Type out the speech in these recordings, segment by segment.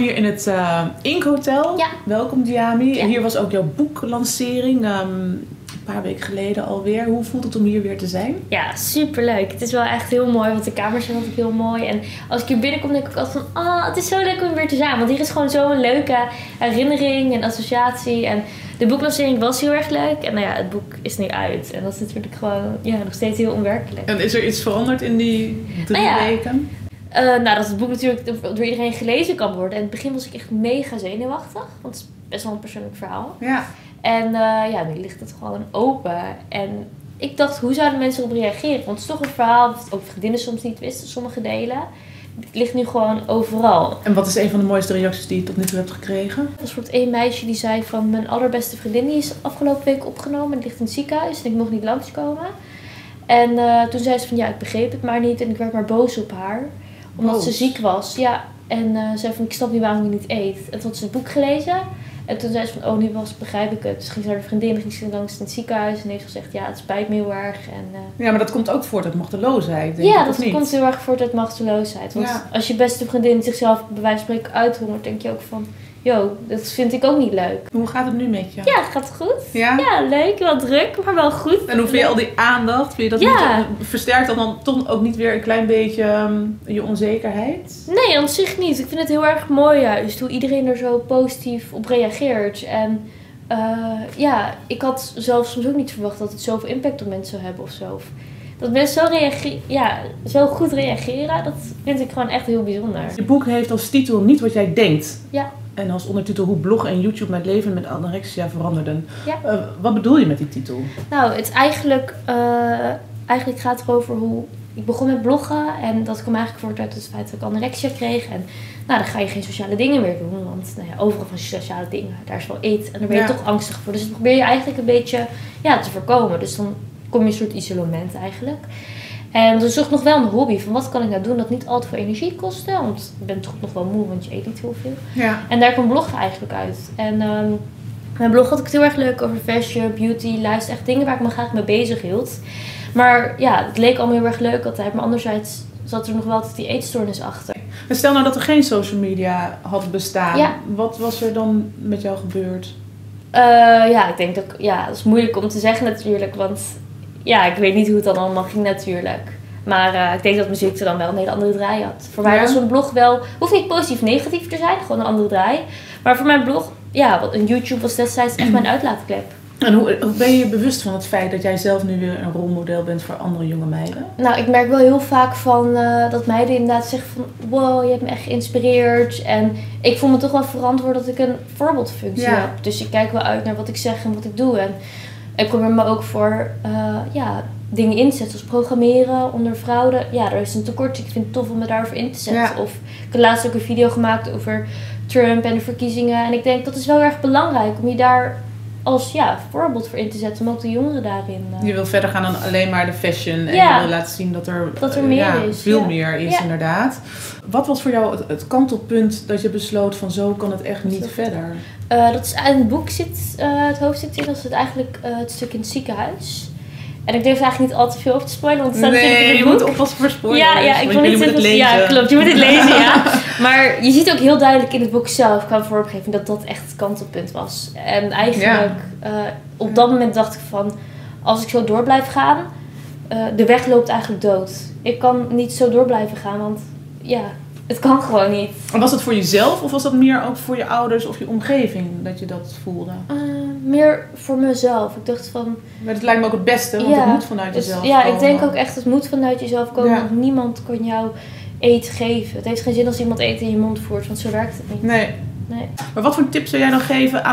hier in het Ink Hotel. Ja. Welkom Diami. Ja. Hier was ook jouw boeklancering. Een paar weken geleden alweer. Hoe voelt het om hier weer te zijn? Ja, superleuk. Het is wel echt heel mooi, want de kamers zijn altijd heel mooi. En als ik hier binnenkom, denk ik ook altijd van... het is zo leuk om hier weer te zijn. Want hier is gewoon zo'n leuke herinnering en associatie. En de boeklancering was heel erg leuk. En nou ja, het boek is nu uit. En dat is natuurlijk gewoon nog steeds heel onwerkelijk. En is er iets veranderd in die 3 weken? Dat het boek natuurlijk door iedereen gelezen kan worden. In het begin was ik echt mega zenuwachtig. Want het is best wel een persoonlijk verhaal. Ja. En nu ligt het gewoon open. En ik dacht, hoe zouden mensen erop reageren? Want het is toch een verhaal dat ook vriendinnen soms niet wisten, sommige delen. Het ligt nu gewoon overal. En wat is een van de mooiste reacties die je tot nu toe hebt gekregen? Er was bijvoorbeeld één meisje die zei van... mijn allerbeste vriendin die is afgelopen week opgenomen. En die ligt in het ziekenhuis en ik mocht niet langskomen. En toen zei ze van ik begreep het maar niet. En ik werd maar boos op haar. Omdat ze ziek was. Ja. En zei van ik snap niet waarom je niet eet. En toen had ze het boek gelezen. En toen zei ze van, nu begrijp ik het. Dus ging ze naar de vriendin, ging ze langs in het ziekenhuis. En heeft gezegd, het spijt me heel erg. En, ja, maar dat komt ook voort uit machteloosheid, denk ik, ja, dat niet? komt heel erg voort uit machteloosheid. Want als je beste vriendin zichzelf bij wijze van spreken uithongert, denk je ook van... dat vind ik ook niet leuk. Hoe gaat het nu met je? Ja, het gaat goed. Ja? Ja, leuk. Wel druk, maar wel goed. En hoe vind je al die aandacht? Vind je dat niet, versterkt dan toch ook niet weer een klein beetje je onzekerheid? Nee, aan zich niet. Ik vind het heel erg mooi juist hoe iedereen er zo positief op reageert. En ik had zelfs soms ook niet verwacht dat het zoveel impact op mensen zou hebben of zo. Of dat mensen zo goed reageren, dat vind ik gewoon echt heel bijzonder. Je boek heeft als titel Niet wat jij denkt. Ja. En als ondertitel Hoe bloggen en YouTube mijn leven met anorexia veranderden. Ja. Wat bedoel je met die titel? Nou, het eigenlijk gaat het erover hoe... Ik begon met bloggen en dat kwam eigenlijk voort uit het feit dat ik anorexia kreeg. En dan ga je geen sociale dingen meer doen, want overal van sociale dingen, daar is wel eten en daar ben je toch angstig voor. Dus dat probeer je eigenlijk een beetje te voorkomen. Dus dan kom je in een soort isolement eigenlijk. En dus ik zocht nog wel een hobby van wat kan ik nou doen dat niet al te veel energie kostte. Want ik ben toch nog wel moe, want je eet niet heel veel. Ja. En daar kwam bloggen eigenlijk uit. En mijn blog had ik het heel erg leuk over fashion, beauty, lifestyle, echt dingen waar ik me graag mee bezig hield. Maar het leek allemaal heel erg leuk altijd. Maar anderzijds zat er nog wel altijd die eetstoornis achter. En stel nou dat er geen social media had bestaan. Ja. Wat was er dan met jou gebeurd? Ik denk dat dat is moeilijk om te zeggen natuurlijk. Want ik weet niet hoe het dan allemaal ging natuurlijk. Maar ik denk dat mijn ziekte dan wel een hele andere draai had. Voor mij was een blog wel... Hoeft niet positief negatief te zijn. Gewoon een andere draai. Maar voor mijn blog... een YouTube was destijds echt mijn uitlaatklep. En hoe ben je bewust van het feit dat jij zelf nu weer een rolmodel bent voor andere jonge meiden? Nou, ik merk wel heel vaak van dat meiden inderdaad zeggen van... Wow, je hebt me echt geïnspireerd. En ik voel me toch wel verantwoord dat ik een voorbeeldfunctie heb. Dus ik kijk wel uit naar wat ik zeg en wat ik doe. En ik probeer me ook voor dingen in te zetten. Zoals programmeren onder vrouwen. Ja, er is een tekort. Ik vind het tof om me daarvoor in te zetten. Ja. Of ik heb laatst ook een video gemaakt over Trump en de verkiezingen. En ik denk dat is wel erg belangrijk om je daar... als voorbeeld voor in te zetten, maar ook de jongeren daarin. Je wil verder gaan dan alleen maar de fashion en je wil laten zien dat er meer is. Veel meer is inderdaad. Wat was voor jou het kantelpunt dat je besloot van zo kan het echt niet verder? Dat is in het boek zit het hoofdstuk in, dat is het eigenlijk het stuk in het ziekenhuis. En ik durf eigenlijk niet al te veel over te spoilen, want het staat natuurlijk in het boek. Je moet oppassen voor spoilers. Ja, ik wil niet zeggen. Ja, klopt. Je moet het lezen, ja. Maar je ziet ook heel duidelijk in het boek zelf, qua vormgeving, dat dat echt het kantelpunt was. En eigenlijk, op dat moment dacht ik van, als ik zo door blijf gaan, de weg loopt eigenlijk dood. Ik kan niet zo door blijven gaan, want het kan gewoon niet. En was dat voor jezelf of was dat meer ook voor je ouders of je omgeving dat je dat voelde? Meer voor mezelf. Ik dacht van... Maar het lijkt me ook het beste, want het moet vanuit jezelf komen. Ja, ik denk ook echt, het moet vanuit jezelf komen. Want niemand kan jou eten geven. Het heeft geen zin als iemand eten in je mond voert, want zo werkt het niet. Nee. Maar wat voor tips zou jij dan geven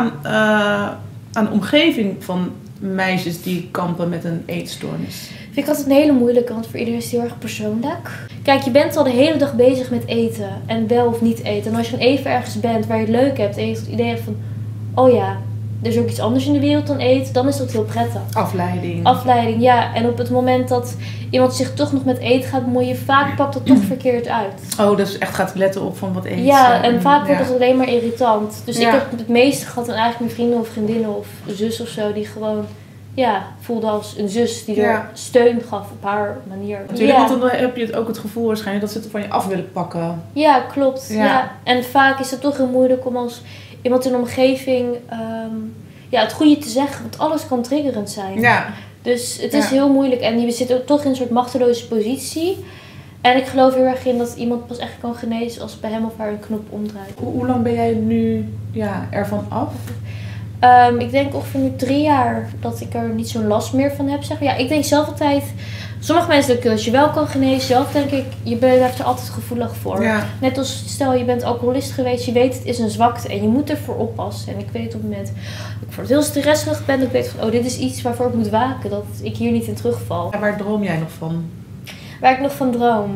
aan de omgeving van meisjes die kampen met een eetstoornis? Vind ik altijd een hele moeilijke, want voor iedereen is het heel erg persoonlijk. Kijk, je bent al de hele dag bezig met eten en wel of niet eten. En als je dan even ergens bent waar je het leuk hebt en je het idee hebt van... er is ook iets anders in de wereld dan eten, dan is dat heel prettig. Afleiding, ja. En op het moment dat iemand zich toch nog met eten gaat bemoeien, vaak pakt dat toch verkeerd uit. Oh, dus echt gaat letten op van wat eten. Ja, en vaak wordt het alleen maar irritant. Dus ik heb het meeste gehad aan eigenlijk mijn vrienden of vriendinnen of zus of zo, die gewoon voelde als een zus die er steun gaf op haar manier. Natuurlijk, want dan heb je ook het gevoel waarschijnlijk dat ze het van je af willen pakken. Ja, klopt. Ja. En vaak is het toch heel moeilijk om als iemand in de omgeving het goede te zeggen, want alles kan triggerend zijn. Ja. Dus het is heel moeilijk en je zit ook toch in een soort machteloze positie. En ik geloof heel erg in dat iemand pas echt kan genezen als bij hem of haar een knop omdraait. Hoe lang ben jij nu ervan af? Ik denk ongeveer nu 3 jaar dat ik er niet zo'n last meer van heb. Zeg maar. Ja, ik denk zelf altijd, sommige mensen denken dat je wel kan genezen. Zelf denk ik, je blijft er altijd gevoelig voor. Ja. Net als stel je bent alcoholist geweest, je weet het is een zwakte en je moet ervoor oppassen. En ik weet op het moment dat ik voor het heel stressig ben, dat ik weet van dit is iets waarvoor ik moet waken, dat ik hier niet in terugval. En waar droom jij nog van? Waar ik nog van droom?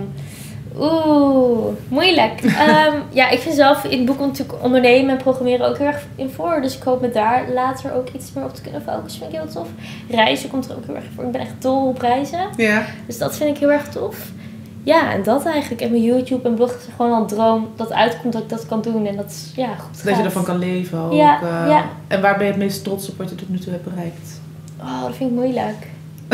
Moeilijk. Ik vind zelf in het boek natuurlijk ondernemen en programmeren ook heel erg in voor. Dus ik hoop me daar later ook iets meer op te kunnen focussen. Vind ik heel tof. Reizen komt er ook heel erg voor. Ik ben echt dol op reizen. Ja. Dus dat vind ik heel erg tof. Ja, en dat eigenlijk. En mijn YouTube en blog is gewoon al een droom dat uitkomt dat ik dat kan doen. En dat is goed gaat. Dat je ervan kan leven ook. Ja. En waar ben je het meest trots op wat je tot nu toe hebt bereikt? Dat vind ik moeilijk.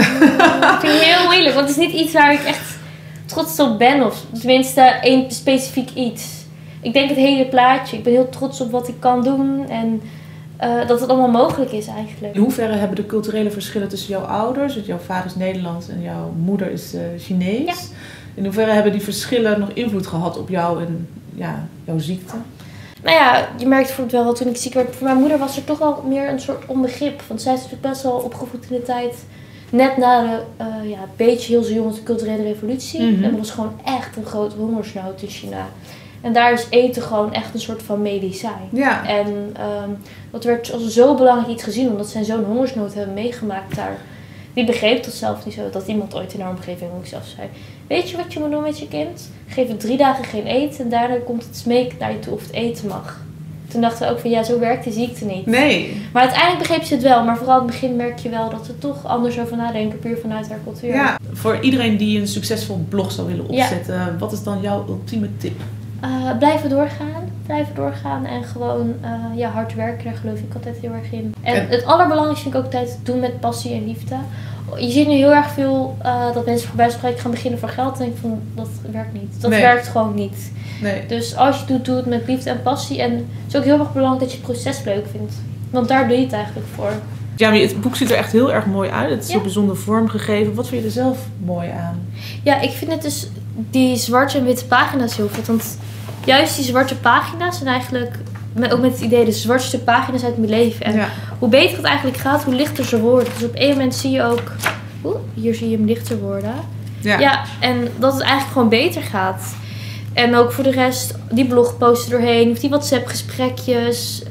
Dat vind ik heel moeilijk. Want het is niet iets waar ik echt trots op ben. Of tenminste één specifiek iets. Ik denk het hele plaatje. Ik ben heel trots op wat ik kan doen. En dat het allemaal mogelijk is eigenlijk. In hoeverre hebben de culturele verschillen tussen jouw ouders, dus jouw vader is Nederlands en jouw moeder is Chinees. Ja. In hoeverre hebben die verschillen nog invloed gehad op jou en jouw ziekte? Nou ja, je merkt bijvoorbeeld wel toen ik ziek werd. Voor mijn moeder was er toch wel meer een soort onbegrip. Want zij is natuurlijk best wel opgevoed in de tijd. Net na de beetje heel zo jong de culturele revolutie. Mm-hmm. En er was gewoon echt een grote hongersnood in China. En daar is eten gewoon echt een soort van medicijn. Ja. En dat werd als zo belangrijk iets gezien, omdat zij zo'n hongersnood hebben meegemaakt daar. Die begreep dat zelf niet zo. Dat iemand ooit in haar omgeving ook zelf zei: weet je wat je moet doen met je kind? Geef het 3 dagen geen eten en daarna komt het smeken naar je toe of het eten mag. Toen dachten we ook van zo werkt die ziekte niet. Nee. Maar uiteindelijk begreep ze het wel. Maar vooral in het begin merk je wel dat we toch anders over nadenken. Puur vanuit haar cultuur. Ja, voor iedereen die een succesvol blog zou willen opzetten. Wat is dan jouw ultieme tip? Blijven doorgaan. Blijven doorgaan. En gewoon hard werken. Daar geloof ik altijd heel erg in. En het allerbelangrijkste vind ik ook altijd doen met passie en liefde. Je ziet nu heel erg veel dat mensen voorbij spreken gaan beginnen voor geld. En denk ik van, dat werkt niet. Dat werkt gewoon niet. Nee. Dus als je het doet, doe het met liefde en passie. En het is ook heel erg belangrijk dat je het proces leuk vindt. Want daar doe je het eigenlijk voor. Ja, maar het boek ziet er echt heel erg mooi uit. Het is zo bijzonder vormgegeven. Wat vind je er zelf mooi aan? Ja, ik vind het dus die zwarte en witte pagina's heel vet. Want juist die zwarte pagina's zijn eigenlijk ook met het idee de zwartste pagina's uit mijn leven. En hoe beter het eigenlijk gaat, hoe lichter ze worden. Dus op één moment zie je ook, hier zie je hem lichter worden. Ja, en dat het eigenlijk gewoon beter gaat. En ook voor de rest, die blogposten doorheen, of die WhatsApp gesprekjes.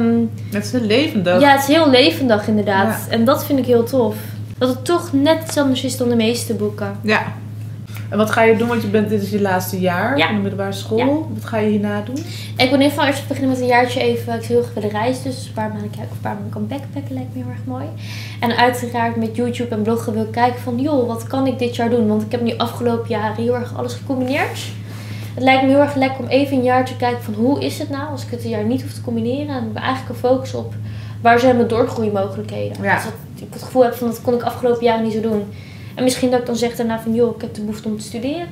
Het is heel levendig. Ja, het is heel levendig inderdaad. Ja. En dat vind ik heel tof. Dat het toch net iets anders is dan de meeste boeken. Ja. En wat ga je doen? Want dit is je laatste jaar van de middelbare school. Ja. Wat ga je hierna doen? Ik wil in ieder geval eerst beginnen met een jaartje even. Ik wil heel erg willen reizen. Dus een paar maanden kijken of een paar maanden kan backpacken. Lijkt me heel erg mooi. En uiteraard met YouTube en bloggen wil ik kijken van wat kan ik dit jaar doen? Want ik heb nu afgelopen jaren heel erg alles gecombineerd. Het lijkt me heel erg lekker om even een jaar te kijken van hoe is het nou als ik het een jaar niet hoef te combineren. En eigenlijk een focus op waar zijn mijn doorgroeimogelijkheden. Ja. Dus dat ik het gevoel heb van dat kon ik afgelopen jaren niet zo doen. En misschien dat ik dan zeg daarna van ik heb de behoefte om te studeren.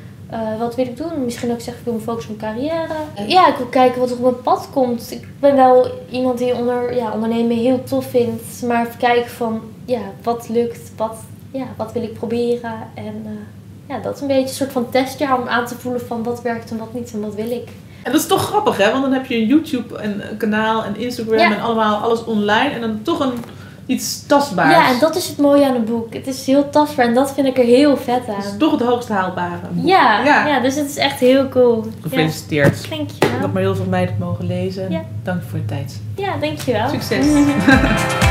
Wat wil ik doen? Misschien dat ik zeg ik wil me focussen op mijn carrière. Ja, ik wil kijken wat er op mijn pad komt. Ik ben wel iemand die ondernemen heel tof vindt. Maar even kijken van wat lukt, wat wil ik proberen. En dat is een beetje een soort van testjaar om aan te voelen van wat werkt en wat niet en wat wil ik. En dat is toch grappig want dan heb je een YouTube en een kanaal en Instagram en allemaal alles online en dan toch iets tastbaars. Ja, en dat is het mooie aan een boek. Het is heel tastbaar en dat vind ik er heel vet aan. Het is toch het hoogst haalbare. Ja, dus het is echt heel cool. Gefeliciteerd. Dankjewel. Nog maar heel veel meiden mogen lezen. Ja. Dank voor je tijd. Ja, dankjewel. Succes.